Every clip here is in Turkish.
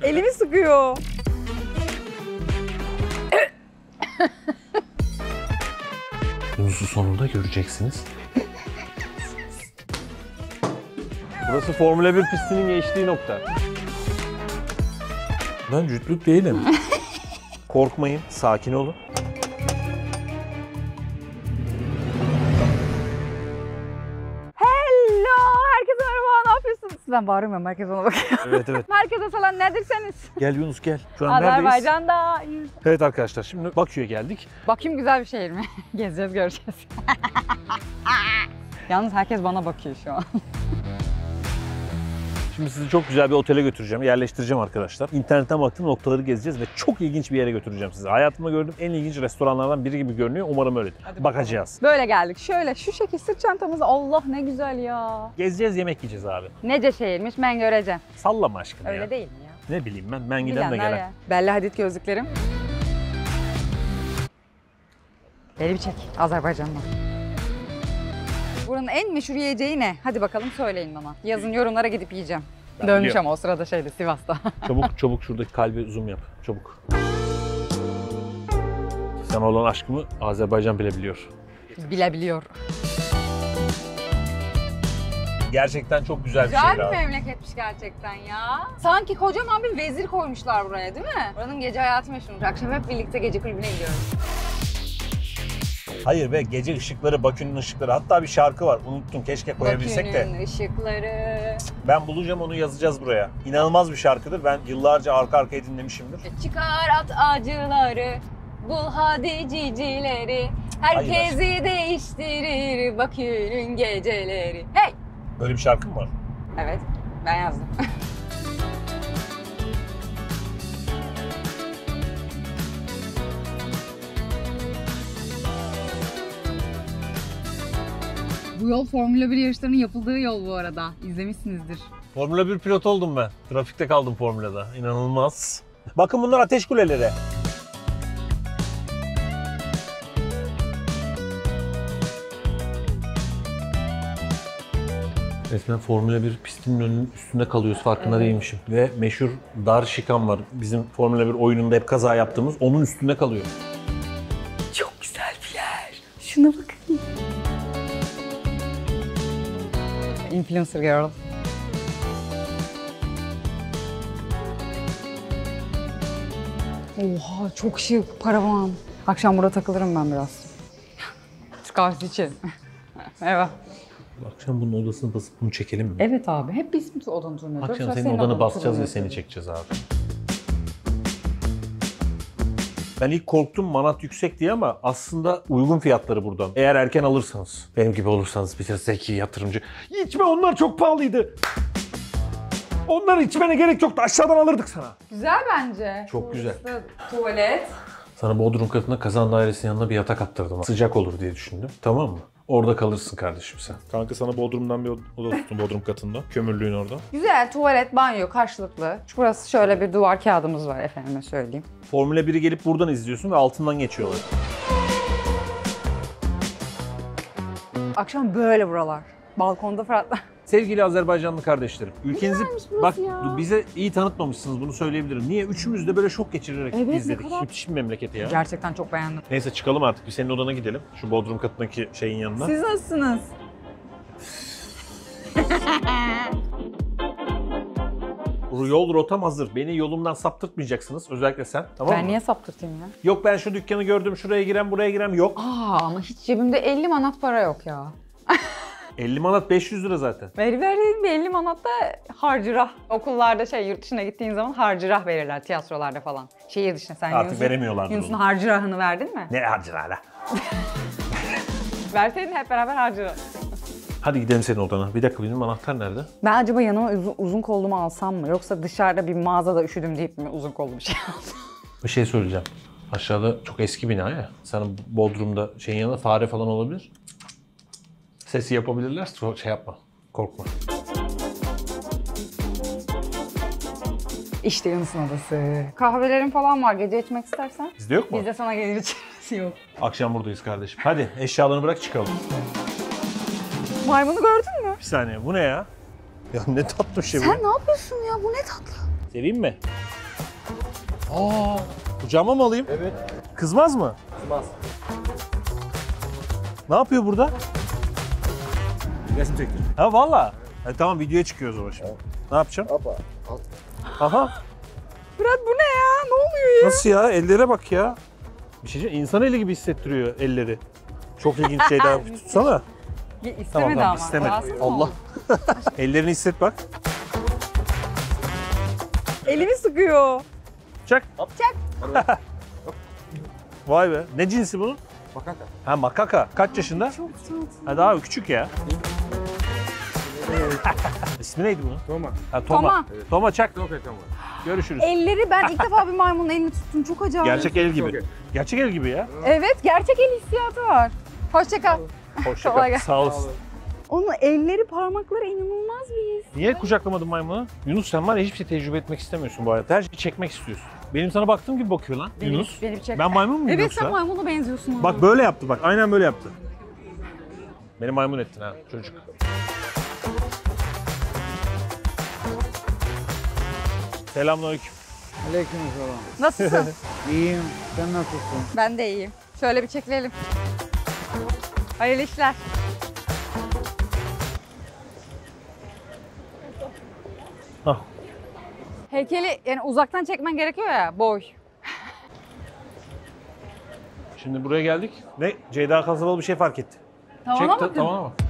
Elimi sıkıyor. Yunus'u sonunda göreceksiniz. Burası Formula 1 pistinin geçtiği nokta. Ben cütlük değilim. Korkmayın, sakin olun. Hello! Herkese merhaba, ne yapıyorsunuz? Ben bağırmıyorum, herkes ona bakıyor. Evet. Merkeze falan nedirseniz. Gel Yunus gel. Şu an neredeyiz? Azerbaycan'da. Evet arkadaşlar, şimdi Bakü'ye geldik. Bakayım güzel bir şehir mi? Gezeceğiz, göreceğiz. Yalnız herkes bana bakıyor şu an. Şimdi sizi çok güzel bir otele götüreceğim, yerleştireceğim arkadaşlar. İnternetten baktığım noktaları gezeceğiz ve çok ilginç bir yere götüreceğim sizi. Hayatımda gördüğüm en ilginç restoranlardan biri gibi görünüyor. Umarım öyledir. Bakacağız. Böyle geldik. Şöyle şu şekil sırt çantamızı. Allah ne güzel ya. Gezeceğiz, yemek yiyeceğiz abi. Nece şehirmiş ben göreceğim. Sallama aşkım ya. Öyle değil mi ya? Ne bileyim ben giden de Bilenler gelen. ya. Belli Hadid gözlüklerim. Beni bir çek Azerbaycan'dan. Buranın en meşhur yiyeceği ne? Hadi bakalım söyleyin bana. Yazın yorumlara gidip yiyeceğim. Ben Dönmüş biliyorum. ama o sırada şeyde Sivas'ta. Çabuk şuradaki kalbi zoom yap. Çabuk. Sana olan aşkımı Azerbaycan bile biliyor. Bilebiliyor. Gerçekten çok güzel bir Güzel şehir bir abi. memleketmiş gerçekten ya. Sanki kocaman bir vezir koymuşlar buraya değil mi? Buranın gece hayatı meşhur. Akşam hep birlikte gece kulübüne gidiyoruz. Hayır be, gece ışıkları, Bakü'nün ışıkları. Hatta bir şarkı var. Unuttum, keşke koyabilsek de. Bakü'nün ışıkları. Ben bulacağım, onu yazacağız buraya. İnanılmaz bir şarkıdır. Ben yıllarca arka arkaya dinlemişimdir. Çıkar at acıları, bul hadi cicileri. Herkesi değiştirir Bakü'nün geceleri. Hey! Böyle bir şarkı mı var? Evet, ben yazdım. Bu yol Formula 1 yarışlarının yapıldığı yol bu arada. İzlemişsinizdir. Formula 1 pilot oldum ben. Trafikte kaldım Formula'da. İnanılmaz. Bakın bunlar ateş kuleleri. Resmen Formula 1 pistinin önünün üstünde kalıyoruz, farkında değilmişim. Ve meşhur dar şikan var. Bizim Formula 1 oyununda hep kaza yaptığımız, onun üstünde kalıyor. Çok güzel bir yer. Şuna bakın. Influencer girl. Oha çok şık, paravan. Akşam burada takılırım ben biraz. Türk kahvesi içerim. Merhaba. Akşam bunun odasını basıp bunu çekelim mi? Evet abi, hep biz mi odanı turunu yapıyoruz? Akşam Sonra senin odanı odanı basacağız turunu ve seni yapıyoruz. çekeceğiz abi. Ben ilk korktum manat yüksek diye ama aslında uygun fiyatları buradan. Eğer erken alırsanız, benim gibi olursanız bir zeki yatırımcı. İçme, onlar çok pahalıydı. Onları içmene gerek yoktu. Aşağıdan alırdık sana. Güzel bence. Çok güzel. Burası tuvalet. Sana Bodrum katında kazan dairesinin yanına bir yatak attırdım. Sıcak olur diye düşündüm. Tamam mı? Orada kalırsın kardeşim sen. Kanka sana Bodrum'dan bir oda tuttum, Bodrum katında. Kömürlüğün orada. Güzel, tuvalet, banyo karşılıklı. Burası şöyle bir duvar kağıdımız var efendime söyleyeyim. Formula 1'i gelip buradan izliyorsun ve altından geçiyorlar. Akşam böyle buralar. Balkonda Fırat'la. Sevgili Azerbaycanlı kardeşlerim, ülkenizi burası bak ya? bize iyi tanıtmamışsınız, bunu söyleyebilirim. Niye? Üçümüz de böyle şok geçirerek Evet, ne izledik. kadar- Müthiş bir memleket ya. Gerçekten çok beğendim. Neyse çıkalım artık. Bir senin odana gidelim. Şu Bodrum katındaki şeyin yanına. Siz nasılsınız? Yol rotam hazır. Beni yolumdan saptırtmayacaksınız. Özellikle sen. Tamam Ben mı? niye saptırtayım ya? Yok ben şu dükkanı gördüm. Şuraya girem, buraya girem. Yok. Ama hiç cebimde 50 manat para yok ya. 50 manat 500 lira zaten. Verdiğim bir 50 manat da harcırah. Okullarda yurt dışına gittiğin zaman harcırah verirler tiyatrolarda falan. Şehir dışına sen Artık veremiyorlardır Yunus'un onu. harcırahını verdin mi? Ne harcına hala? Verseydin hep beraber harcırah. Hadi gidelim senin odana. Bir dakika, benim anahtar nerede? Ben acaba yanıma uzun kollumu alsam mı? Yoksa dışarıda bir mağazada üşüdüm deyip mi uzun kollu bir şey alsam? Bir şey söyleyeceğim. Aşağıda çok eski bina ya. Sana Bodrum'da şeyin yanında fare falan olabilir. Sesi yapabilirler. Şey yapma. Korkma. İşte Yunus'un odası. Kahvelerin falan var gece içmek istersen. Bizde yok mu? Bizde sana gelir içeriz yok. Akşam buradayız kardeşim. Hadi eşyalarını bırak çıkalım. Maymunu gördün mü? Bir saniye, bu ne ya? Ya ne tatlı şey bu. Sen ne yapıyorsun ya? Bu ne tatlı. Seveyim mi? Aa, kucağıma mı alayım? Evet. Kızmaz mı? Kızmaz. Ne yapıyor burada? Resim çektir. Ha valla. Tamam videoya çıkıyoruz o şimdi. Ne yapacağım? Hoppa. Aha. Fırat bu ne ya? Ne oluyor ya? Nasıl ya? Ellere bak ya. Bir şey diyeceğim, İnsan eli gibi hissettiriyor elleri. Çok ilginç şeyler. Tutsana. İstemedi Tamam ama. istemedi. Rahatsız mı Allah. oldun? Ellerini hisset bak. Elimi sıkıyor. Çak. Çak. Vay be. Ne cinsi bunun? Makaka. Ha makaka. Kaç yaşında? Çok tatlı. Ha daha küçük ya. İsmi neydi bunun? Toma. Ha Toma. Toma. Toma çak. Çok Toma. Görüşürüz. Elleri ben ilk defa bir maymunun elini tuttum. Çok acayip. Gerçek el Çok gibi. iyi. Gerçek el gibi ya. Evet, gerçek el hissiyatı var. Hoşça kal. Hoşça Kolay kal. gelsin. Sağ olasın. Onun elleri, parmakları inanılmaz bir his. Niye kucaklamadın maymunu? Yunus sen var ya hiçbir şey tecrübe etmek istemiyorsun bu hayatta. Her şeyi çekmek istiyorsun. Benim sana baktığım gibi bakıyor lan. Yunus. Beni çek. Ben maymun muyum Evet, yoksa? sen maymuna benziyorsun. ama. Bak böyle yaptı bak. Aynen böyle yaptı. Beni maymun ettin ha çocuk. Selamünaleyküm. Aleykümselam. Nasılsın? İyiyim. Sen nasılsın? Ben de iyiyim. Şöyle bir çekilelim. Hayırlı işler. Hah. Heykeli yani uzaktan çekmen gerekiyor ya, boy. Şimdi buraya geldik. Ne? Ceyda Kasabalı bir şey fark etti. Tavana bakın. Tavana bak.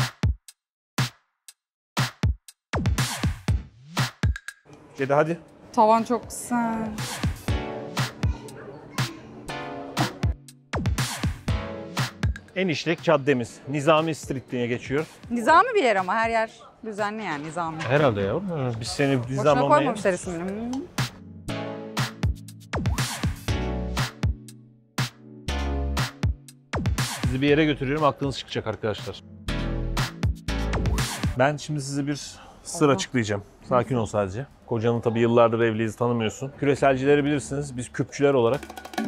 Ceyda hadi. Tavan çok güzel. En işlek caddemiz. Nizami Street diye geçiyor. Nizami bir yer ama her yer düzenli yani nizami. Herhalde ya. Biz seni Boşuna Nizami olmaya... koymamışlar ismini. Sizi bir yere götürüyorum, aklınız çıkacak arkadaşlar. Ben şimdi size bir sır açıklayacağım. Sakin ol sadece. Kocanın tabii yıllardır evliyiz, tanımıyorsun. Küreselcileri bilirsiniz, biz küpçüler olarak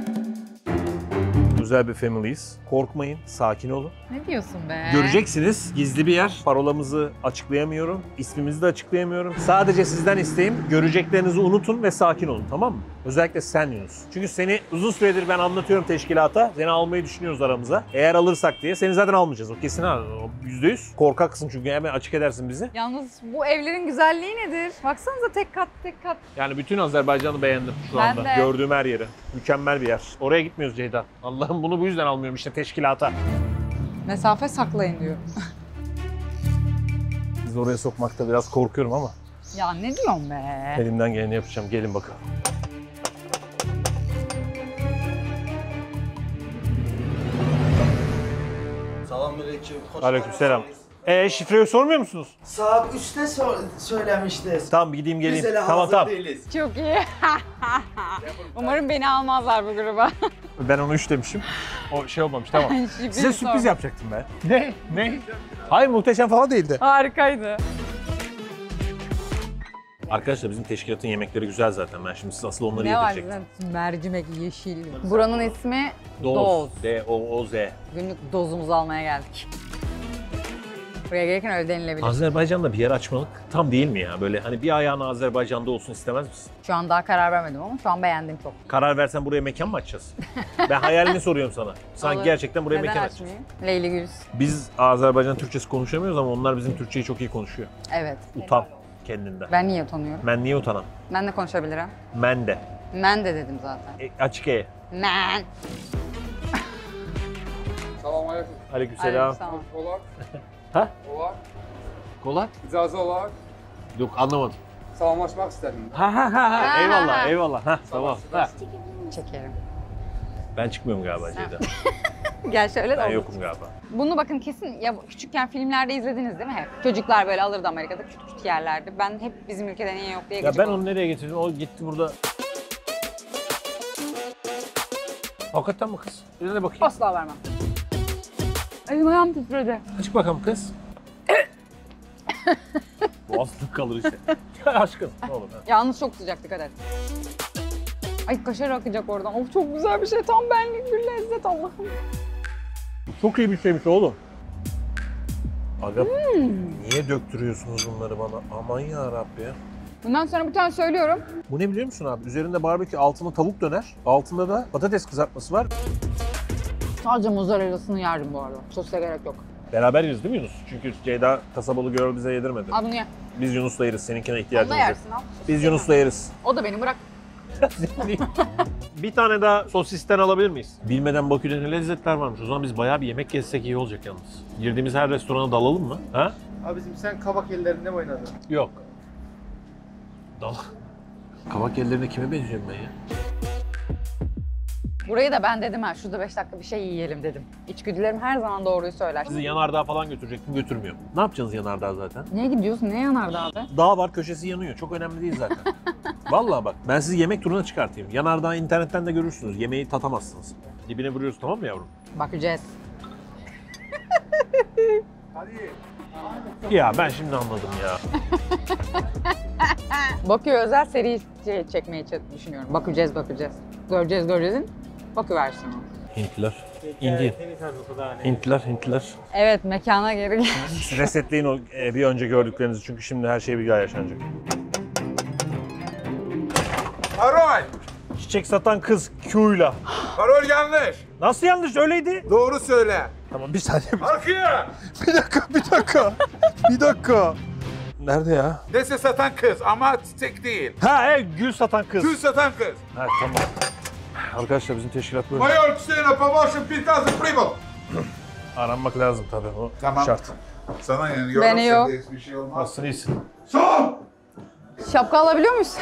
güzel bir family'yiz. Korkmayın, sakin olun. Ne diyorsun be? Göreceksiniz, gizli bir yer. Parolamızı açıklayamıyorum, ismimizi de açıklayamıyorum. Sadece sizden isteğim, göreceklerinizi unutun ve sakin olun, tamam mı? Özellikle sen Yunus. Çünkü seni uzun süredir ben anlatıyorum teşkilata. Seni almayı düşünüyoruz aramıza. Eğer alırsak diye. Seni zaten almayacağız, o kesin ha. O %100. Korkaksın çünkü hemen açık edersin bizi. Yalnız bu evlerin güzelliği nedir? Baksanıza tek kat tek kat. Yani bütün Azerbaycan'ı beğendim şu Ben anda. de. Gördüğüm her yeri. Mükemmel bir yer. Oraya gitmiyoruz Ceyda. Allah'ım bunu bu yüzden almıyorum işte teşkilata. Mesafe saklayın diyor. Sizi oraya sokmakta biraz korkuyorum ama Ya ne diyorsun be? elimden geleni yapacağım. Gelin bakalım. Selamünaleyküm. Hoş Aleykümselam. geldiniz. Şifreyi sormuyor musunuz? Saat 3'te söylemiştiniz. Tamam gideyim geleyim. Biz hele Tamam hazır tamam. değiliz. Çok iyi. Umarım beni almazlar bu gruba. Ben onu 3 demişim. O şey olmamış tamam. Şifreyi Size sürpriz sor. yapacaktım ben. Ne? Ne? Hayır muhteşem falan değildi. Harikaydı. Arkadaşlar bizim teşkilatın yemekleri güzel zaten. Ben şimdi siz asıl onları Ne var yedirecektim. bizden? Mercimek yeşil. Buranın ismi Doz. Doz. D-O-O-Z. Günlük dozumuzu almaya geldik. Buraya gelirken öyle denilebilir. Azerbaycan'da bir yer açmalık tam değil mi ya? Böyle hani bir ayağın Azerbaycan'da olsun istemez misin? Şu an daha karar vermedim ama şu an beğendim çok. Karar versen buraya mekan mı açacağız? Ben hayalini soruyorum sana. Sanki Olur. gerçekten buraya Neden mekan açacağız. açmayayım? Leyli Güls. Biz Azerbaycan Türkçesi konuşamıyoruz ama onlar bizim Türkçeyi çok iyi konuşuyor. Evet. Utan kendinden. Ben niye utanıyorum? Ben niye utanam? Ben de konuşabilirim. Men de. Men de dedim zaten. Açık E. Men. Selamünaleyküm. Aleykümselam. Aleykümselam. Olar. Ha? Olar. Kola? İcazə olar. Yok anlamadım. Salamlaşmaq istədim. Ha. Eyvallah eyvallah. Ha tamam. Ha. Çekerim. Ben çıkmıyorum galiba Ceyda. Gel şöyle de Ben olur. yokum galiba. Bunu bakın kesin ya küçükken filmlerde izlediniz değil mi hep? Çocuklar böyle alırdı Amerika'da küçük küçük yerlerde. Ben hep bizim ülkede niye yok diye Ya gıcık ben oldum. onu nereye getirdim? O gitti burada. Hakikaten mi kız? Bir de bakayım. Asla vermem. Elim ayağım titredi. Açık bakalım kız. Boğazlık kalır işte. Aşkım ne olur. Ha. Yalnız çok sıcak dikkat et. Ay kaşar akacak oradan. Of çok güzel bir şey. Tam benlik bir lezzet Allah'ım. Çok iyi bir şeymiş oğlum. Aga niye döktürüyorsunuz bunları bana? Aman ya Rabbi. Bundan sonra bir tane söylüyorum. Bu ne biliyor musun abi? Üzerinde barbekü, altında tavuk döner. Altında da patates kızartması var. Sadece mozzarellasını yerdim bu arada. Sosa gerek yok. Beraber yeriz değil mi Yunus? Çünkü Ceyda kasabalı girl bize yedirmedi. Al bunu ye. Biz Yunus'la yeriz. Seninkine Onu ihtiyacımız da yok. yersin al. Biz Yunus'la yeriz. O da beni bırak. Bir tane daha sosisten alabilir miyiz? Bilmeden Bakü'de ne lezzetler varmış. O zaman biz bayağı bir yemek gezsek iyi olacak yalnız. Girdiğimiz her restorana dalalım mı? Ha? Abicim sen kabak ellerinde mi oynadın? Yok. Dal. Kabak ellerine kime benziyorum ben ya? Burayı da ben dedim ha şurada 5 dakika bir şey yiyelim dedim. İçgüdülerim her zaman doğruyu söyler. Sizi yanardağ falan götürecektim, götürmüyorum. Ne yapacaksınız yanardağ zaten? Neye gidiyorsun? Ne yanardı abi? Dağ var, köşesi yanıyor. Çok önemli değil zaten. Vallahi bak, ben sizi yemek turuna çıkartayım. Yanardağ internetten de görürsünüz. Yemeği tatamazsınız. Dibine vuruyoruz, tamam mı yavrum? Bakacağız. Ya ben şimdi anladım ya. Bakü özel seri çekmeyi düşünüyorum. Bakacağız. Göreceğiz'in Bakü versiyonu. Hintliler. Hintliler. Evet mekana geri gel. Resetleyin o bir önce gördüklerinizi çünkü şimdi her şey bir daha yaşanacak. Parol! Çiçek satan kız Q'yla. Parol yanlış. Nasıl yanlış? Öyleydi. Doğru söyle. Tamam bir saniye. Arkaya! Bir dakika. Nerede ya? Neyse satan kız ama çiçek değil. Ha gül satan kız. Gül satan kız. Ha tamam. Arkadaşlar bizim teşkilat böyle. Mayor Hüseyin'e pavaşın Pirkaz'ın primo. Aranmak lazım tabii o Tamam. şart. Sana yani Beni yok. Bir şey olmaz. Nasılsın iyisin? Son! Şapka alabiliyor muyuz?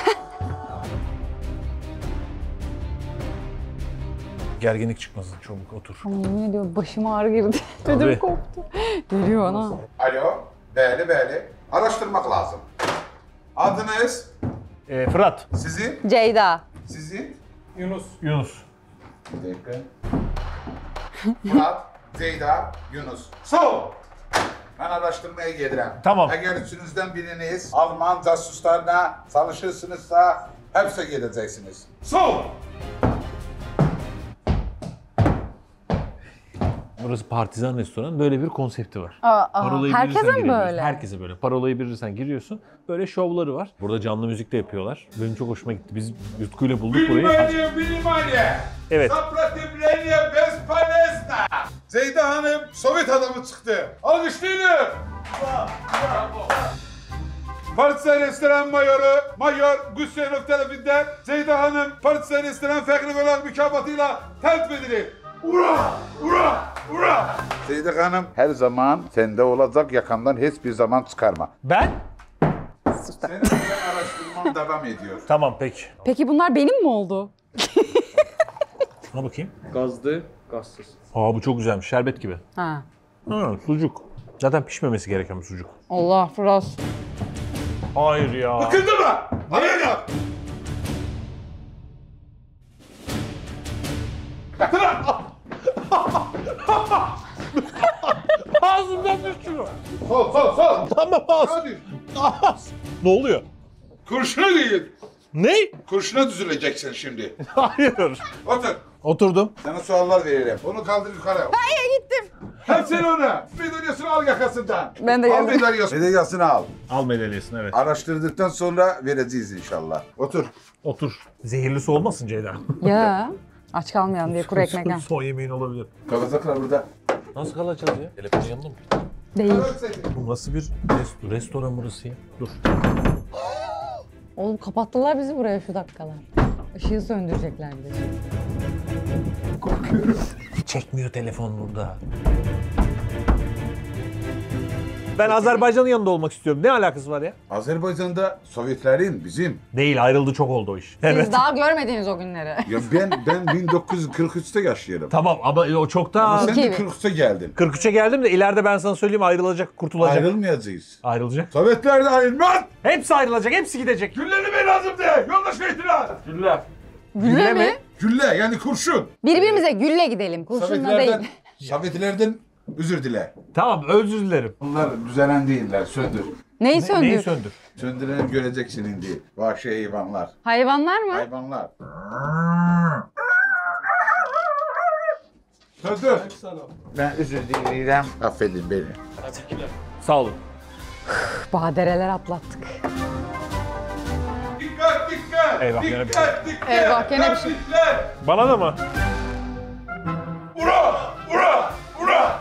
Gerginlik çıkmasın çabuk otur. Ama yemin ediyorum başım ağrı girdi. Tabii. Ödüm koptu. Geliyor ana. Alo, belli. Araştırmak lazım. Adınız, Fırat. sizin, Ceyda. sizin. Yunus. Bir dakika. Murat, Zeyda, Yunus. Son! Ben araştırmaya gelirim. Tamam. Eğer üçünüzden biriniz Alman casuslarına çalışırsınızsa hepsi geleceksiniz. Son! Burası partizan restoran. Böyle bir konsepti var. Parolayı Herkese bilirsen mi giriyorsun. böyle? Herkese böyle. Parolayı bilirsen giriyorsun. Böyle şovları var. Burada canlı müzik de yapıyorlar. Benim çok hoşuma gitti. Biz Yutkuyla bulduk burayı. Bilmaniye. Evet. Sapratimleniye Bezpalesna. Zeyda Hanım Sovyet adamı çıktı. Alkışlayın. Partizan Restoran Mayor Gusyenov tarafinden Zeyda Hanım Partizan Restoran Fekri Bölak mükafatıyla teltif edilir. Ura! Zeyda Hanım her zaman sende olacak, yakandan hiçbir zaman çıkarma. Ben? Senin araştırman devam ediyor. Tamam peki. Peki bunlar benim mi oldu? Şuna bakayım. Gazlı, gazsız. Aa bu çok güzelmiş. Şerbet gibi. Ha. Ha sucuk. Zaten pişmemesi gereken bir sucuk. Allah Fırat. Hayır ya. Kıldırma! Araya! Ağzımdan düştü. Sol! Tamam ağız. Hadi! Ağız. Ne oluyor? Kurşuna değil. Ne? Kurşuna düzüleceksin şimdi. Hayır. Otur. Oturdum. Sana sorular veririm. Onu kaldır yukarı. Hayır gittim. Hepsini ona. Medalyasını al yakasından. Ben de Al geldim. medalyasını al. Al medalyasını evet. Araştırdıktan sonra vereceğiz inşallah. Otur. Otur. Zehirlisi olmasın Ceyda. Ya. Aç kalmayalım diye kuru ekmekten. Son yemeğin olabilir. Kalacaklar burada. Nasıl kalacağız ya? Telefonun yanında mı? Değil. Bu nasıl bir restoran burası ya? Dur. Oğlum kapattılar bizi buraya şu dakikalar. Işığı söndürecekler bir de. Çekmiyor telefon burada. Ben Azerbaycan'ın yanında olmak istiyorum. Ne alakası var ya? Azerbaycan'da Sovyetlerin bizim. Değil, ayrıldı çok oldu o iş. Siz daha görmediniz o günleri. Ya ben 1943'te yaşıyorum. Tamam ama o çok Ama daha... sen de İki. 43'te geldin. 43'e geldim de ileride ben sana söyleyeyim ayrılacak, kurtulacak. Ayrılmayacağız. Ayrılacak. Sovyetler de ayrılmaz. Hepsi ayrılacak, hepsi gidecek. Güllenime lazım de. Yoldaş itiraz. Gülle. Gülle mi? Gülle yani kurşun. Birbirimize gülle gidelim. Kurşunla değil. Sovyetlerden özür dile. Tamam, özür dilerim. Bunlar düzelen değiller. Söndür. Neyi söndür? Neyi söndür? Söndürelim göreceksin şimdi. Vahşi hayvanlar. Hayvanlar mı? Hayvanlar. Söndür. Ben özür dilerim. Affedin beni. Sağ olun. Badireler atlattık. Dikkat dikkat. Eyvah, gene bir Dikkat dikkat. Eyvah, gene bir şey. Dikkat. Bana da mı? Ura! Ura! Ura!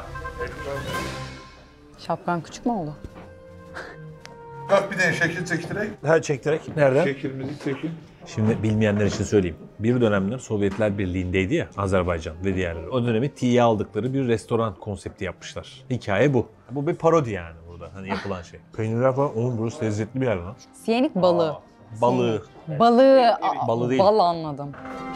Şapkan küçük mü oldu? Bak bir de şekil çektireyim. Ha çektirek. Nereden? Şekilimizi çekin. Şimdi bilmeyenler için söyleyeyim. Bir dönemler Sovyetler Birliği'ndeydi ya Azerbaycan ve diğerleri. O dönemi tiye aldıkları bir restoran konsepti yapmışlar. Hikaye bu. Bu bir parodi yani burada hani yapılan şey. Peynirler falan, oğlum burası lezzetli bir yer lan. Siyenik balığı. Balığı. Balığı. Balı değil. Bal anladım.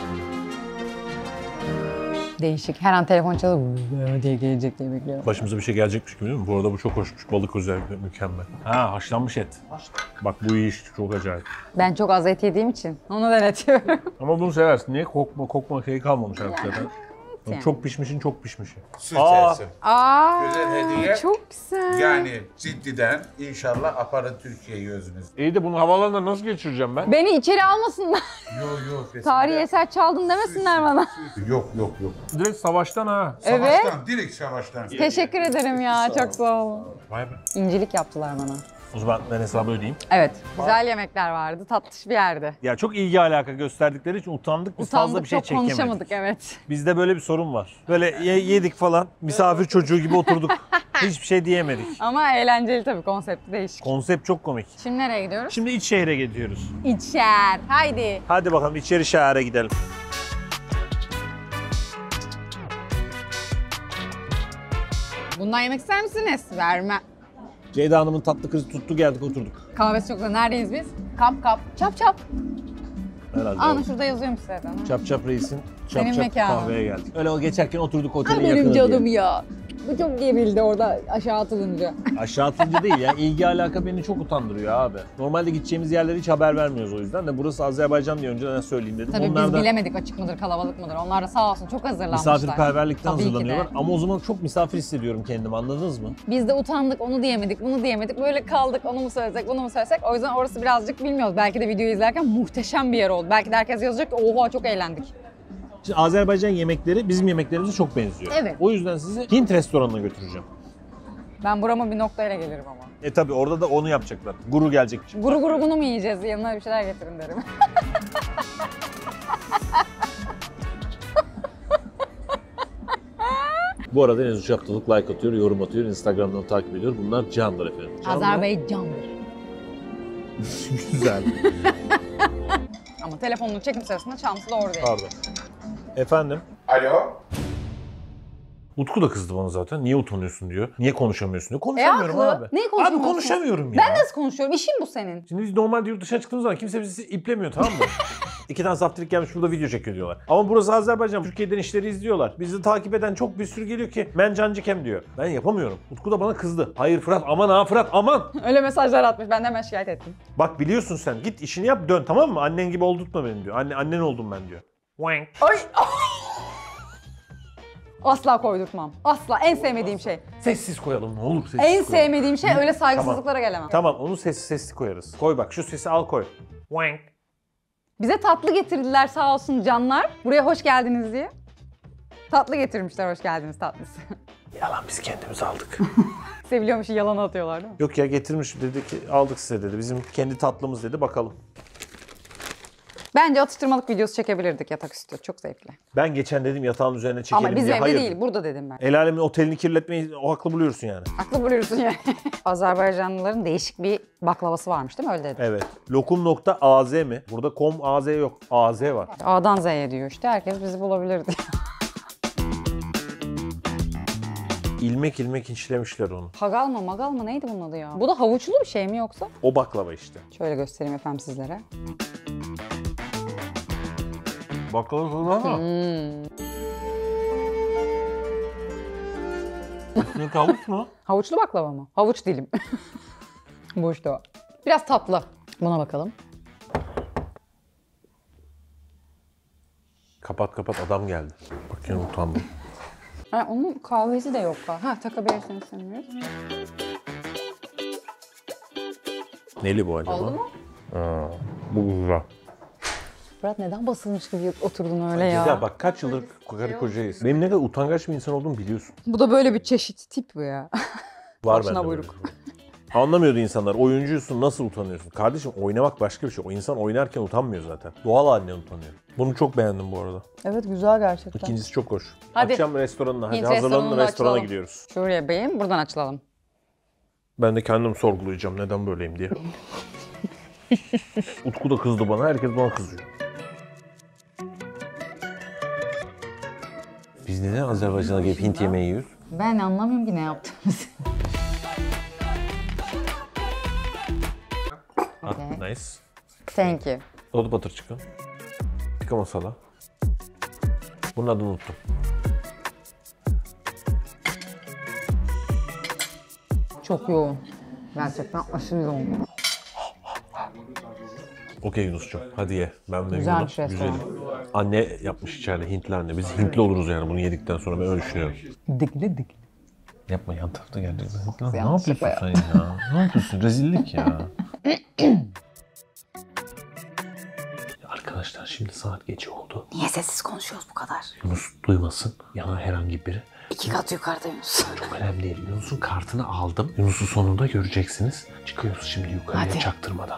Değişik. Her an telefon çalıp diye gelecek diye bekliyorum. Başımıza bir şey gelecekmiş gibi değil mi? Bu arada bu çok hoşmuş. Balık özellikle mükemmel. Ha haşlanmış et. Bak bu iyi iş. Çok acayip. Ben çok az et yediğim için onu denetiyorum. Ama bunu seversin. Niye? Kokma şeyi kalmamış artık zaten. yani. Çok pişmişin çok pişmişi. Su Aa. içersin. Aa, Güzel hediye. çok güzel. Yani ciddiden inşallah aparın Türkiye'yi özünüz. İyi de bunu havalarına nasıl geçireceğim ben? Beni içeri almasınlar. Yok yok. Tarihi eser çaldın demesinler bana. Yok. Direkt savaştan ha. Evet. Savaştan, direkt savaştan. Teşekkür ederim ya. Çok sağ olun. Vay be. İncilik yaptılar bana. O zaman ben hesabı ödeyeyim. Evet. Güzel yemekler vardı. Tatlış bir yerdi. Ya çok ilgi alaka gösterdikleri için utandık. Biz fazla Utandık, bir şey çok çekemedik. konuşamadık, evet. Bizde böyle bir sorun var. Böyle yedik falan. Misafir çocuğu gibi oturduk. Hiçbir şey diyemedik. Ama eğlenceli tabii, konsepti değişik. Konsept çok komik. Şimdi nereye gidiyoruz? Şimdi iç şehre gidiyoruz. İçer. Haydi. Hadi bakalım içeri şehre gidelim. Bundan yemek ister misiniz? Verme. Ceyda Hanım'ın tatlı krizi tuttu, geldik oturduk. Kahvesi çok güzel. Neredeyiz biz? Kap. Çap çap. Herhalde. Anı şurada yazıyormuş zaten. Çap Çap Reis'in Senin Çap Çap mekanın. kahveye geldik. Öyle o geçerken oturduk otelin Ay benim yakını canım diye. ya. Bu çok gerildi orada aşağı atılınca. Aşağı atınca değil ya. İlgi alaka beni çok utandırıyor abi. Normalde gideceğimiz yerlere hiç haber vermiyoruz o yüzden de. Burası Azerbaycan diye önceden söyleyeyim dedim. Tabii Onlar biz da bilemedik açık mıdır, kalabalık mıdır. Onlar da sağ olsun çok hazırlanmışlar. misafirperverlikten Tabii ki de. hazırlanıyorlar. Ama o zaman çok misafir hissediyorum kendimi, anladınız mı? Biz de utandık, onu diyemedik, bunu diyemedik. Böyle kaldık, onu mu söylesek, bunu mu söylesek. O yüzden orası birazcık bilmiyoruz. Belki de videoyu izlerken muhteşem bir yer oldu. Belki de herkes yazacak ki oha çok eğlendik. Şimdi Azerbaycan yemekleri bizim yemeklerimize çok benziyor. Evet. O yüzden sizi Hint restoranına götüreceğim. Ben burama bir noktayla gelirim ama. Tabii orada da onu yapacaklar. Guru gelecek. Guru guru bunu mu yiyeceğiz? Yanına bir şeyler getirin derim. Bu arada Enes Uçaptalık like atıyor, yorum atıyor, Instagram'dan takip ediyor. Bunlar candır efendim. Azerbaycan'dır. Güzel. Ama telefonunu çekim sırasında çantası doğru değil. Pardon. Efendim? Alo. Utku da kızdı bana zaten. Niye utanıyorsun diyor. Niye konuşamıyorsun diyor. Konuşamıyorum haklı. abi. Neyi konuşamıyorsun? Abi konuşamıyorum ya. Ben nasıl konuşuyorum? İşim bu senin. Şimdi biz normalde yurt dışına çıktığımız zaman kimse bizi iplemiyor, tamam mı? 2 tane saftirik gelmiş burada video çekiyor diyorlar. Ama burası Azerbaycan. Türkiye'den işleri izliyorlar. Bizi takip eden çok bir sürü geliyor ki men cancıkem diyor. Ben yapamıyorum. Utku da bana kızdı. Hayır Fırat, aman ha Fırat, aman. Öyle mesajlar atmış. Ben de hemen şikayet ettim. Bak biliyorsun sen, git işini yap, dön, tamam mı? Annen gibi oldurtma beni diyor. Annen oldum ben diyor. Wank. Ay! Asla koydurtmam. Asla. En sevmediğim şey. Sessiz koyalım ne olur, sessiz En koyalım. sevmediğim şey öyle saygısızlıklara gelemem. Tamam, onu sessiz koyarız. Koy bak, şu sesi al koy. Wank. Bize tatlı getirdiler sağ olsun canlar. Buraya hoş geldiniz diye. Tatlı getirmişler, hoş geldiniz tatlısı. Yalan, biz kendimiz aldık. Seviliyormuş yalan atıyorlar değil mi? Yok ya, getirmiş dedi ki aldık size dedi. Bizim kendi tatlımız dedi, bakalım. Bence atıştırmalık videosu çekebilirdik yatak üstü. Çok zevkli. Ben geçen dedim yatağın üzerine çekelim Ama bizim diye. evde Hayır. değil, burada dedim ben. El alemin otelini kirletmeyi o haklı buluyorsun yani. Aklı buluyorsun yani. Azerbaycanlıların değişik bir baklavası varmış değil mi? Öyle dedim. Evet. Lokum.az mi? Burada .com.az yok. AZ var. A'dan Z'ye diyor işte. Herkes bizi bulabilirdi. İlmek ilmek inçlemişler onu. Hagal mı magal mı neydi bunun adı ya? Bu da havuçlu bir şey mi yoksa? O baklava işte. Şöyle göstereyim efendim sizlere. Baklava falan ama. Ne havuç mu? Havuçlu baklava mı? Havuç dilim. Bu işte o. Biraz tatlı. Buna bakalım. Kapat adam geldi. Bak yine utandım. Ha, onun kahvesi de yok. Ha takabilirsiniz sanıyoruz. Neli bu acaba? Oldu mu? Bu güzel. Fırat neden basılmış gibi oturdun öyle ya? Güzel bak, kaç yıldır karı kocayız. Benim ne kadar utangaç bir insan olduğumu biliyorsun. Bu da böyle bir çeşit tip bu ya. Var Başına bende buyruk. böyle. Anlamıyordu insanlar. Oyuncuysun, nasıl utanıyorsun? Kardeşim oynamak başka bir şey. O insan oynarken utanmıyor zaten. Doğal halinden utanıyor. Bunu çok beğendim bu arada. Evet güzel gerçekten. İkincisi çok hoş. Hadi. Akşam restoranına. Hadi Hint hazırlanın, restoranına restorana açılalım. gidiyoruz. Şuraya Bey'im buradan açılalım. Ben de kendim sorgulayacağım neden böyleyim diye. Utku da kızdı bana. Herkes bana kızıyor. Biz neden Azerbaycan'a gelip Hint yemeği yiyoruz? Ben anlamıyorum ki ne yaptığımızı. Ah, nice. Thank you. Odu butter chicken. Tikka masala. Bunun adını unuttum. Çok yoğun. Gerçekten aşırı yoğun. Okey Yunus'cum hadi ye. Ben memnunum. Güzelmiş restoran. Anne yapmış içeride Hintli anne. Biz Hintli oluruz yani bunu yedikten sonra ben öyle düşünüyorum. Dikli dik. Yapma yan tarafta gerçekten. Ne Yanlış yapıyorsun sen ya? Ne yapıyorsun? Rezillik ya. Arkadaşlar şimdi saat gece oldu. Niye sessiz konuşuyoruz bu kadar? Yunus duymasın. Yana herhangi biri. 2 kat yukarıda Yunus. Çok önemli değil. Yunus'un kartını aldım. Yunus'u sonunda göreceksiniz. Çıkıyoruz şimdi yukarıya Hadi. çaktırmadan.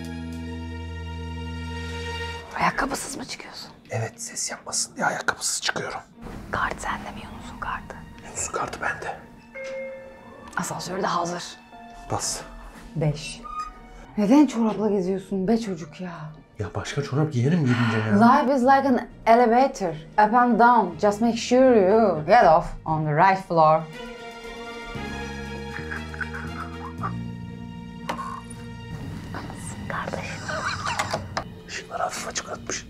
Ayakkabısız mı çıkıyorsun? Evet ses yapmasın diye ayakkabısız çıkıyorum. Kart sende mi Yunus'un kartı? Yunus'un kartı bende. Asansörde hazır. Bas. 5. Neden çorapla geziyorsun be çocuk ya? Ya başka çorap giyerim gidince ya. Life is like an elevator. Up and down. Just make sure you get off on the right floor. Kardeşim. Işıkları hafif açık atmış.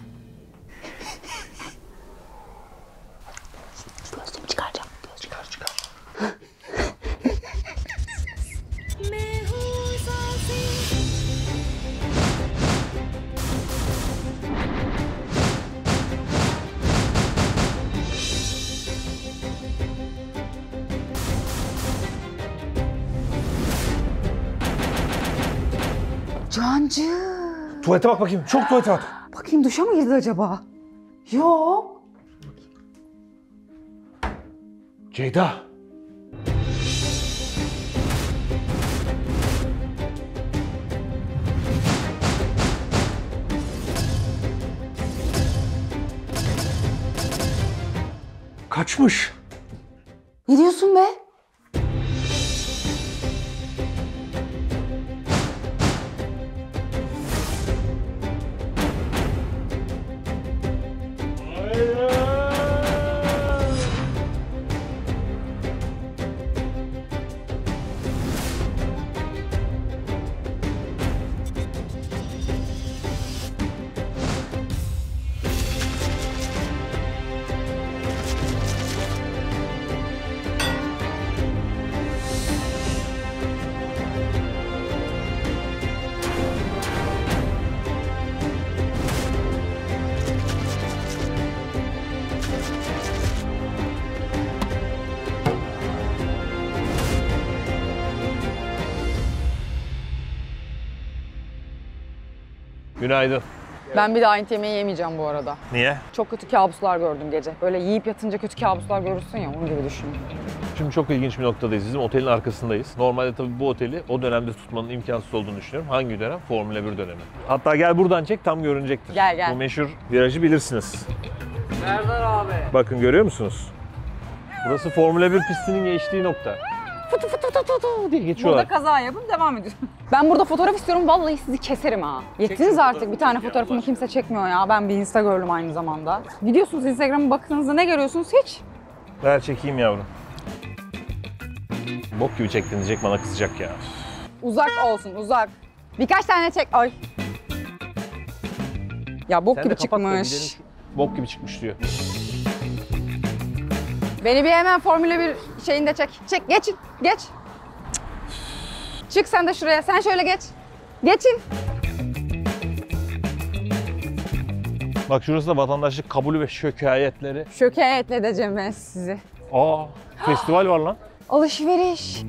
Gözlüğümü çıkaracağım. Çıkar çıkar. Cancı. Tuvalete bak bakayım. Çok tuvalete bak. Bakayım duşa mı girdi acaba? Yok. Ceyda. Kaçmış. Ne diyorsun be? Günaydın. Ben bir daha Hint yemeği yemeyeceğim bu arada. Niye? Çok kötü kabuslar gördüm gece. Böyle yiyip yatınca kötü kabuslar görürsün ya, onun gibi düşün. Şimdi çok ilginç bir noktadayız. Bizim otelin arkasındayız. Normalde tabii bu oteli o dönemde tutmanın imkansız olduğunu düşünüyorum. Hangi dönem? Formula 1 dönemi. Hatta gel buradan çek, tam görünecektir. Gel, gel. Bu meşhur virajı bilirsiniz. Serdar abi. Bakın görüyor musunuz? Burası Formula 1 pistinin geçtiği nokta. Fıtı fıtı fıtı fıtı diye geçiyorlar. Burada kaza yapıp devam ediyorum. Ben burada fotoğraf istiyorum, vallahi sizi keserim ha. Yettiniz artık, bir tane fotoğrafımı kimse çekmiyor ya. Ben bir Insta gördüm aynı zamanda. Gidiyorsunuz Instagram'a baktığınızda ne görüyorsunuz hiç? Ver çekeyim yavrum. Bok gibi çektin diyecek, bana kızacak ya. Uzak olsun, uzak. Birkaç tane çek. Ay. Ya bok Sen gibi de kapat da çıkmış. gidelim. Bok gibi çıkmış diyor. Beni bir hemen Formula 1 şeyinde çek. Çek, geçin, geç. Çık sen de şuraya, sen şöyle geç. Geçin. Bak şurası da vatandaşlık kabulü ve şikayetleri. Şökeyet edeceğim ben sizi. Aa, festival var lan. Alışveriş.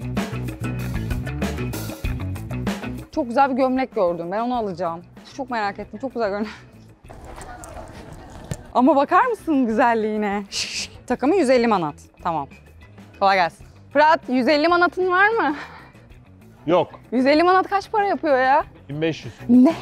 Çok güzel bir gömlek gördüm. Ben onu alacağım. Çok merak ettim. Çok güzel gömlek. Ama bakar mısın güzelliğine? Takımı 150 manat. Tamam. Kolay gelsin. Fırat, 150 manatın var mı? Yok. 150 manat kaç para yapıyor ya? 1500. Ne?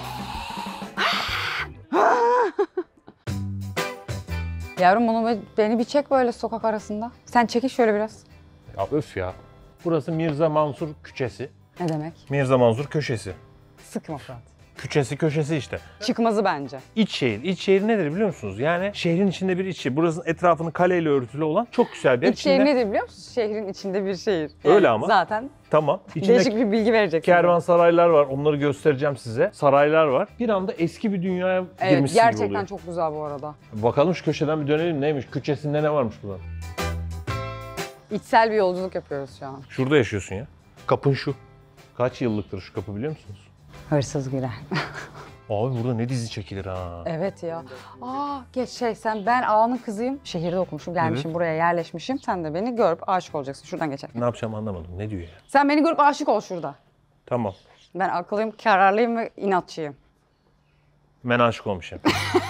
Yavrum beni bir çek böyle sokak arasında. Sen çekil şöyle biraz. Ya öf ya. Burası Mirza Mansur Küçesi. Ne demek? Mirza Mansur Köşesi. Sıkma Fırat. Küçesi köşesi işte. Çıkmazı bence. İç şehir. İç şehir nedir biliyor musunuz? Yani şehrin içinde bir iç şehir. Burasının etrafını kaleyle örtülü olan çok güzel bir yer. İç şehir nedir biliyor musun? Şehrin içinde bir şehir. Öyle ama. Zaten Tamam. İçinde değişik bir bilgi verecek. kervansaraylar var. Onları göstereceğim size. Saraylar var. Bir anda eski bir dünyaya Evet, girmişsiniz gibi gerçekten oluyor. çok güzel bu arada. Bakalım şu köşeden bir dönelim. Neymiş? Küçesinde ne varmış burada? İçsel bir yolculuk yapıyoruz şu an. Şurada yaşıyorsun ya. Kapın şu. Kaç yıllıktır şu kapı biliyor musunuz? Hırsız giren. Abi burada ne dizi çekilir ha. Evet ya. Geç ben ağanın kızıyım. Şehirde okumuşum, gelmişim buraya yerleşmişim. Sen de beni görüp aşık olacaksın şuradan geçerken. Ne yapacağım anlamadım. Ne diyor ya? Sen beni görüp aşık ol şurada. Tamam. Ben akıllıyım, kararlıyım ve inatçıyım. Ben aşık olmuşum.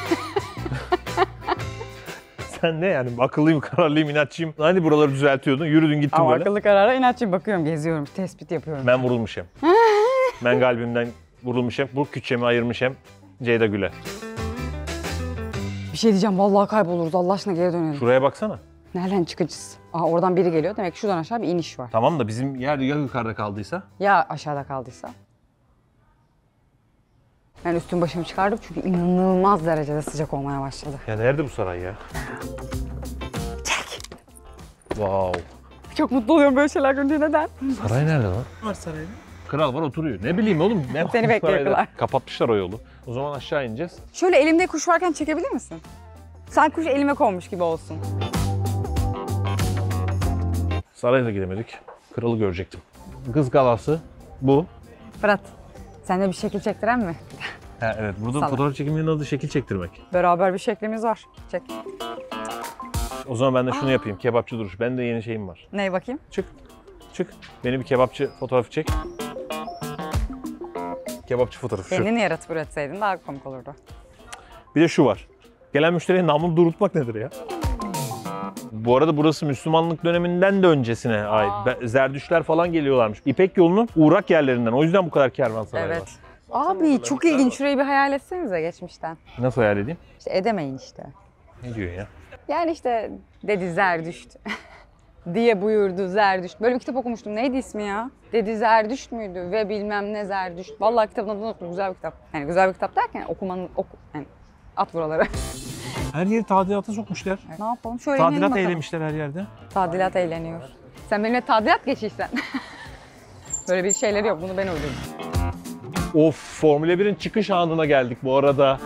Sen ne yani? Akıllıyım, kararlıyım, inatçıyım. Hani buraları düzeltiyordun, yürüdün gittin Ama böyle. akıllı karara inatçıyım. Bakıyorum, geziyorum, tespit yapıyorum. Ben vurulmuşum. Ben kalbimden vurulmuşum. Bu küçemi ayırmışım. Ceyda Gül'e. Bir şey diyeceğim, vallahi kayboluruz. Allah aşkına geri dönelim. Şuraya baksana. Nereden çıkacağız? Oradan biri geliyor. Demek ki şuradan aşağı bir iniş var. Tamam da bizim yer ya yukarıda kaldıysa? Ya aşağıda kaldıysa? Ben üstüm başımı çıkardım çünkü inanılmaz derecede sıcak olmaya başladı. Ya nerede bu saray ya? Çek! Wow. Çok mutlu oluyorum böyle şeyler görünce. Neden? Saray nerede lan? Var sarayda. Kral var oturuyor. Ne bileyim oğlum. Ne Seni var bekliyor sarayda? kral. Kapatmışlar o yolu. O zaman aşağı ineceğiz. Şöyle elimde kuş varken çekebilir misin? Sanki kuş elime konmuş gibi olsun. Saraya da gidemedik. Kralı görecektim. Kız galası bu. Fırat, sen de bir şekil çektiren mi? Ha, evet. Burada Salak. fotoğraf çekiminin adı şekil çektirmek. Beraber bir şeklimiz var. Çek. O zaman ben de şunu yapayım. Kebapçı duruş. Benim de yeni şeyim var. Neye bakayım? Çık. Çık. Beni bir kebapçı fotoğrafı çek. Kebapçı fotoğrafı şu. Kendini yaratıp üretseydin daha komik olurdu. Bir de şu var. Gelen müşteriye namlu durutmak nedir ya? Bu arada burası Müslümanlık döneminden de öncesine ait. Zerdüştler falan geliyorlarmış. İpek yolunun uğrak yerlerinden. O yüzden bu kadar kervansaray Evet. var. Abi çok ilginç. Şurayı bir hayal etsenize geçmişten. Nasıl hayal edeyim? İşte edemeyin işte. Ne diyor ya? Yani işte dedi Zerdüşt diye buyurdu Zerdüşt. Böyle bir kitap okumuştum. Neydi ismi ya? Dedi Zerdüşt müydü ve bilmem ne Zerdüşt. Vallahi kitabın adını unuttum. Güzel bir kitap. Yani güzel bir kitap derken yani at buraları. Her yeri tadilata sokmuşlar. Ne yapalım? Şöyle inelim Tadilat bakalım. eylemişler her yerde. Tadilat eğleniyor. Sen benimle tadilat geçiysen. Böyle bir şeyleri yok. Bunu ben uydurdum. Of, Formula 1'in çıkış anına geldik bu arada.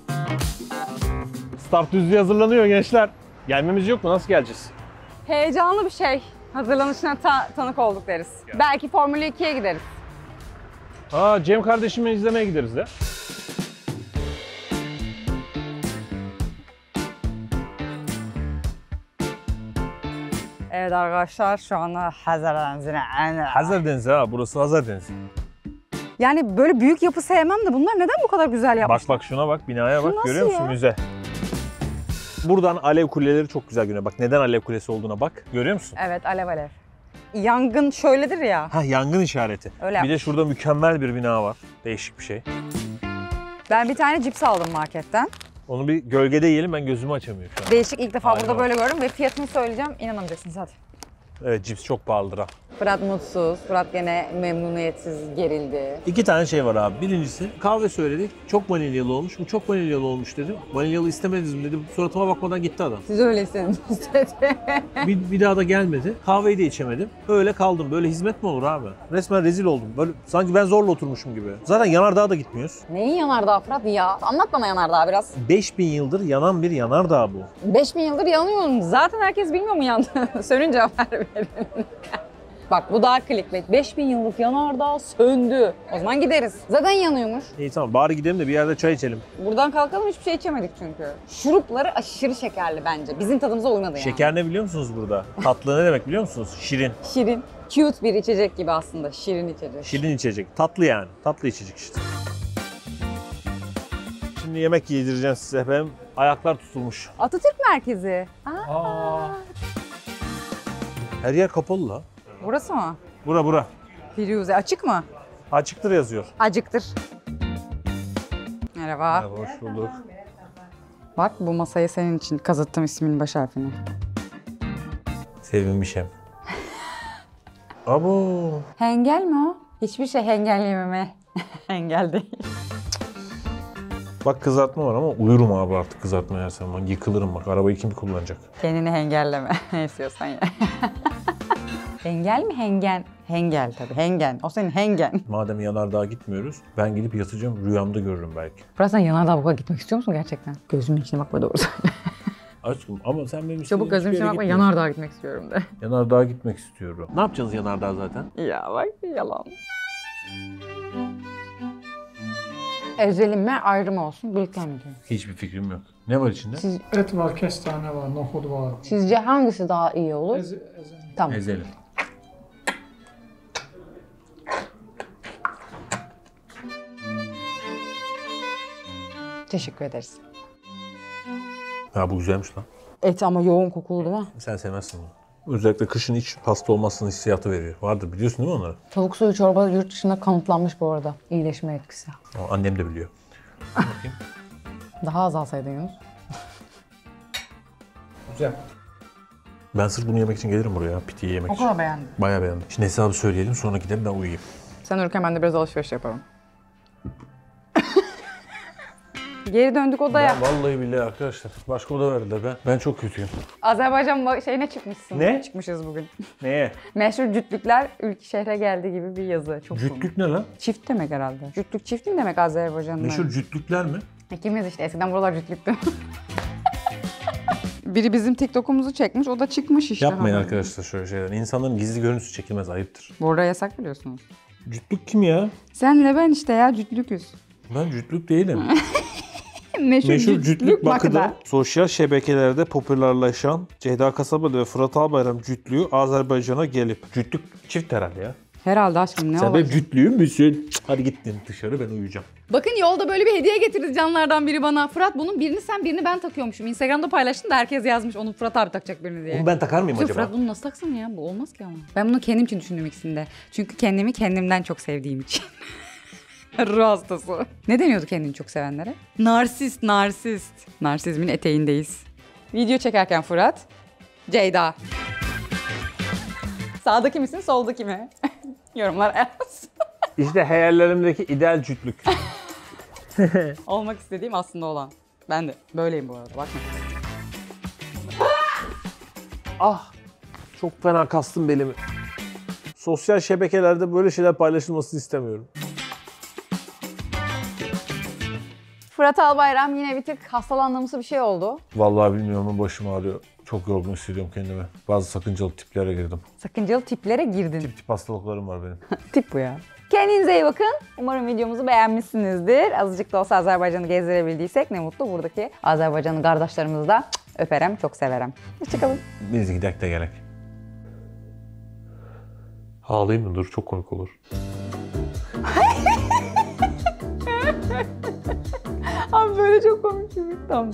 Start düzlüğü hazırlanıyor gençler. Gelmemiz yok mu? Nasıl geleceğiz? Heyecanlı bir şey. Hazırlanışına tanık olduk deriz. Belki Formula 2'ye gideriz. Cem kardeşimi izlemeye gideriz de. Evet arkadaşlar şu anda Hazar Denizi'ne. Hazar Denizi ha, burası Hazar Denizi. Yani böyle büyük yapı sevmem de bunlar neden bu kadar güzel yapmışlar? Bak şuna bak, binaya bak. Nasıl Görüyor musun? ya? Müze. Buradan alev kuleleri çok güzel görünüyor. Bak neden alev kulesi olduğuna bak. Görüyor musun? Evet, alev alev. Yangın şöyledir ya. Ha, yangın işareti. Öyle Bir de yapmış. şurada mükemmel bir bina var. Değişik bir şey. Ben bir tane cips aldım marketten. Onu bir gölgede yiyelim, ben gözümü açamıyorum şu an. Değişik, ilk defa Aynen. burada böyle gördüm ve fiyatını söyleyeceğim. İnanamayacaksınız hadi. Evet, cips çok pahalıdır ha. Fırat mutsuz, Fırat gene memnuniyetsiz, gerildi. İki tane şey var abi. Birincisi kahve söyledik. Çok vanilyalı olmuş. Bu çok vanilyalı olmuş dedim. Vanilyalı istemediniz mi dedim. Suratıma bakmadan gitti adam. Siz öylesiniz dedi. Bir daha da gelmedi. Kahveyi de içemedim. Öyle kaldım. Böyle hizmet mi olur abi? Resmen rezil oldum. Böyle sanki ben zorla oturmuşum gibi. Zaten yanardağa da gitmiyoruz. Neyin yanardağ Fırat ya? Anlat bana yanardağ biraz. 5000 yıldır yanan bir yanardağ bu. 5000 yıldır yanıyorum. Zaten herkes bilmiyor mu yandı? Sönünce haber verin. Bak bu daha clickbait. 5000 yıllık yanardağ söndü. O zaman gideriz. Zaten yanıyormuş. İyi tamam, bari gidelim de bir yerde çay içelim. Buradan kalkalım, hiçbir şey içemedik çünkü. Şurupları aşırı şekerli bence. Bizim tadımıza uymadı yani. Şeker ne biliyor musunuz burada? Tatlı ne demek biliyor musunuz? Şirin. Şirin. Cute bir içecek gibi aslında. Şirin içecek. Şirin içecek. Tatlı yani. Tatlı içecek işte. Şimdi yemek yedireceğim size. Benim ayaklar tutulmuş. Atatürk Merkezi. Her yer kapalı la. Burası mı? Bura. Firuze açık mı? Açıktır yazıyor. Acıktır. Merhaba. Hoş bulduk. Bak bu masaya senin için kazıttım isminin baş harfini. Sevinmişim. Abo. Hengel mi o? Hiçbir şey hengelleyememe. Engel değil. Bak kızartma var ama uyurum abi artık kızartma yersem. Ben yıkılırım bak. Arabayı kim kullanacak? Kendini hengelleme. Ne istiyorsan ya. Hengel mi hengen? Hengel tabii. Hengen. O senin hengen. Madem yanardağa gitmiyoruz, ben gidip yatacağım. Rüyamda görürüm belki. Burası sen yanardağ bakıma gitmek istiyor musun gerçekten? Gözümün içine bakma doğru söyle. Aşkım ama sen benim Çabuk gözümün içine bakma yanardağ gitmek istiyorum de. Yanardağ'a gitmek istiyorum. Ne yapacağız yanardağ zaten? Ya bak yalan. Ezelim mi ayrı mı olsun? Birlikte mi diyorum? Hiçbir fikrim yok. Ne var içinde? Et var, kestane var, nohut var. Sizce hangisi daha iyi olur? Tamam. Ezelim. Teşekkür ederiz. Ha bu güzelmiş lan. Et ama yoğun kokulu değil mi? Sen sevmezsin bunu. Özellikle kışın hiç pasta olmasının hissiyatı veriyor. Vardır biliyorsun değil mi onları? Tavuk suyu çorba yurt dışında kanıtlanmış bu arada. İyileşme etkisi. Ama annem de biliyor. Bakayım. Daha az alsaydın Yunus. Güzel. Ben sırf bunu yemek için gelirim buraya. Pitiyi yemek O için. kadar beğendim. Bayağı beğendim. Şimdi hesabı söyleyelim sonra gidelim ben uyuyayım. Sen uyurken ben de biraz alışveriş yaparım. Geri döndük odaya. Ben vallahi billahi arkadaşlar. Başka oda verdiler ben çok kötüyüm. Azerbaycan şeyine çıkmışsın. Ne? Çıkmışız bugün. Neye? Meşhur cütlükler ülke şehre geldi gibi bir yazı. Çok komik. Cütlük ne lan? Çift demek herhalde. Cütlük çift mi demek Azerbaycan'da? Meşhur cütlükler mi? İkimiz işte eskiden buralar cütlüktü. Biri bizim TikTok'umuzu çekmiş, o da çıkmış işte. Yapmayın haberi. arkadaşlar şöyle şeyler. İnsanların gizli görüntüsü çekilmez, ayıptır. Burada yasak biliyorsunuz. Cütlük kim ya? Senle ben işte ya cütlüküz. Ben cütlük değilim. Meşhur cütlük Bakı'da. sosyal şebekelerde popülerleşen Ceyda Kasabalı ve Fırat Albayram cütlüğü Azerbaycan'a gelip. Cütlük çift herhalde ya. Herhalde aşkım ne Sen olacak? benim cütlüğüm müsün? Hadi gittin dışarı ben uyuyacağım. Bakın yolda böyle bir hediye getirdi canlardan biri bana. Fırat bunun birini sen birini ben takıyormuşum. Instagram'da paylaştım da herkes yazmış onu Fırat abi takacak birini diye. Onu ben takar mıyım Yok, acaba? Fırat bunu nasıl taksın ya? Bu olmaz ki ama. Ben bunu kendim için düşündüm ikisinde. Çünkü kendimi kendimden çok sevdiğim için. Ruh hastası. Ne deniyordu kendini çok sevenlere? Narsist, narsist. Narsizmin eteğindeyiz. Video çekerken Fırat, Ceyda. Sağdaki misin, soldaki mi? Yorumlar yaz. İşte hayallerimdeki ideal cütlük. Olmak istediğim aslında olan. Ben de böyleyim bu arada, bakma. Ah! Çok fena kastım belimi. Sosyal şebekelerde böyle şeyler paylaşılmasını istemiyorum. Fırat Albayram yine bir tık hastalandığımız bir şey oldu. Vallahi bilmiyorum ama başım ağrıyor. Çok yorgun hissediyorum kendimi. Bazı sakıncalı tiplere girdim. Sakıncalı tiplere girdin. Tip hastalıklarım var benim. Tip bu ya. Kendinize iyi bakın. Umarım videomuzu beğenmişsinizdir. Azıcık da olsa Azerbaycan'ı gezdirebildiysek ne mutlu. Buradaki Azerbaycanlı kardeşlerimizi de öperem, çok severem. Hoşçakalın. Biz gidek de gerek. Ağlayayım mı? Dur çok komik olur. Abi böyle çok komik bir şey. Tamam.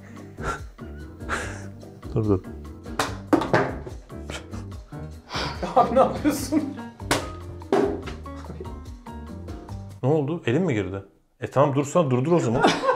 Dur. Abi ne yapıyorsun? Ne oldu? Elim mi girdi? Tamam dursan durdur o zaman.